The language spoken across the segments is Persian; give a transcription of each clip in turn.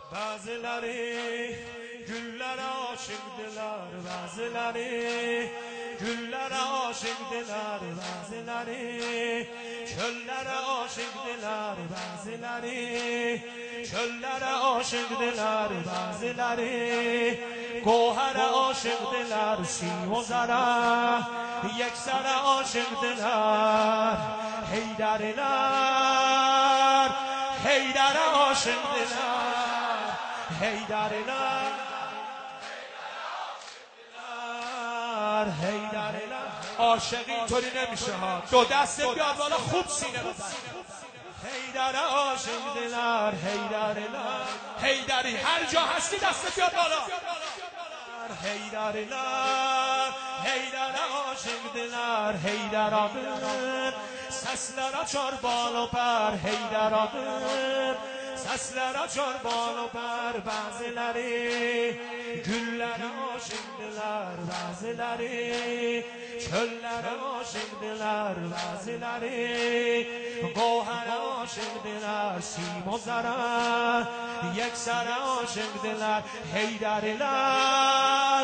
Bazıları güllere aşıktılar, bazıları güllere aşıktılar, bazıları çöllere aşıktılar, bazıları çöllere aşıktılar, bazıları gohara aşıktılar, sیم و زرع یکسره aşıktılar. Heydariler, Heydara aşıktılar, Heydariler, Heydariler. عاشقی اینطوری نمیشه ها. دو دست بیاد بالا خوب سینه بزن. هیدره عاشق دلار، هیدریلار، هیدری هر جا هستی دست بیاد بالا. هیدریلار، هیدره عاشق دلار، هیدرامın sesler açar bal و پر، هیدرامın sesler açar bal و پر. Bazıları güllere aşıktılar, bazıları çöllere aşıktılar, bazıları gohara aşıktılar, سیم و زرع یکسره aşıktılar. Heydariler,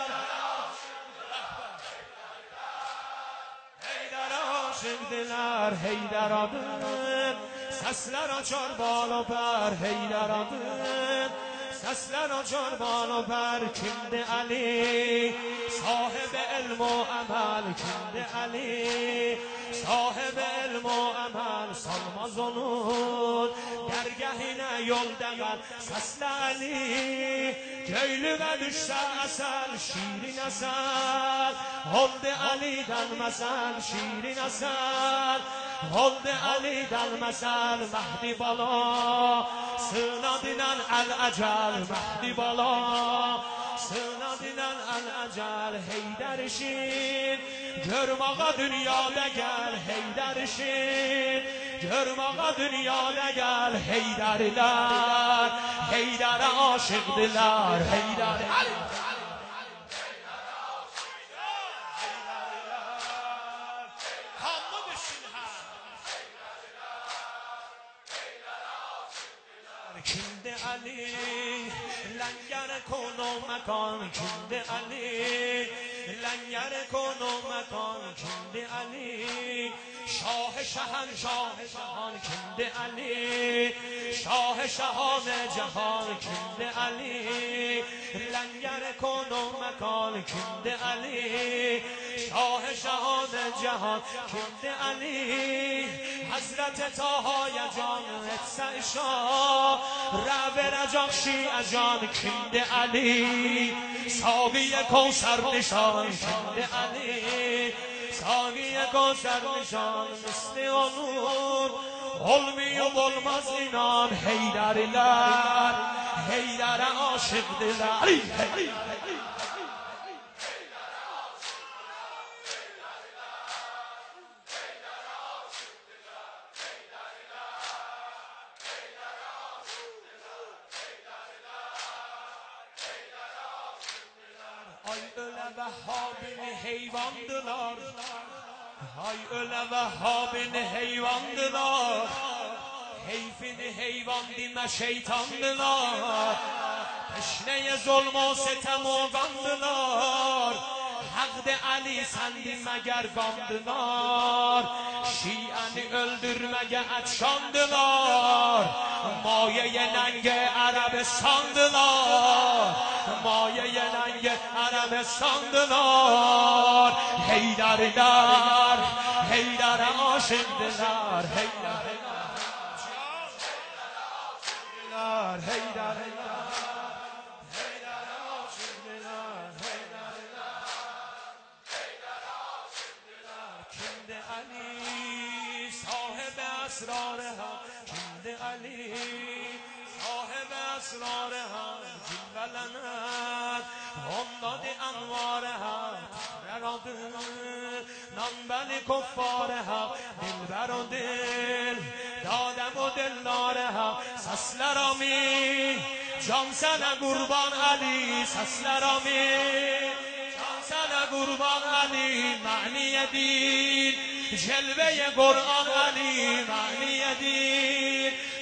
Heydar aşıktılar, Heydar'ın sesler açar bal و پر، Heydar'ın sesler açar bal و پر. Kimdi Ali صاحب علم و عمل، kimdi Ali صاحب علم و عمل. Salmaz onun dergahine yol demen sesle Ali. Göylüme düşse esel, şirin esel, oldu Ali'den mesel, şirin esel, oldu Ali'den mesel. Mehdi bala sığınadinen el ecel, Mehdi bala sığınadinen el ecel. Heyderişin görmağa dünyada gel, Heyderişin görmağa dünyada gel. Heydariler, Heydar'a aşıktılar, Heydar. Kimdi Ali لنگر کن و مکان، kimdi Ali لنگر کن و مکان. kimdi Ali شاه شهنشاه جهان، kimdi Ali شاه شهان جهان. kimdi Ali لنگر کن و مکان، kimdi Ali شاه شهان جهان. kimdi Ali حضرت طه جان اتسع شاه رب رجاق شیعه جان. kimdi Ali ساقی کوثر نشان، kimdi Ali ساقی کوثر نشان. مثل onun olmuyor olmaz inan. Heydariler, Heydar'a aşıktılar. Ay öyle Vehhab'in heyvandılar, ay öyle Vehhab'in heyvandılar. Heyfini heyvan dime şeytandılar, teşneye zulm و ستم و غمdılar. Hak'de Ali sendi meger gamdılar, Şia'ni öldürmeye etşandılar. Mayeye nenge Arabistandılar, mayeye nenge Arabistandılar. Heydariler, Heydar'a aşıktılar, Heydariler, Heydariler. Kimdi Ali صاحب اسرار هم، kimdi Ali صاحب اسرار هم. جلوه امداد انوار هم، براده ننبل کفار هم. دلبر و دل دادم و دلدار هم. سسلرامی جان سنه قربان علی، سسلرامی جان سنه قربان علی. معنی دین جلوه قرآن علی، معنی دین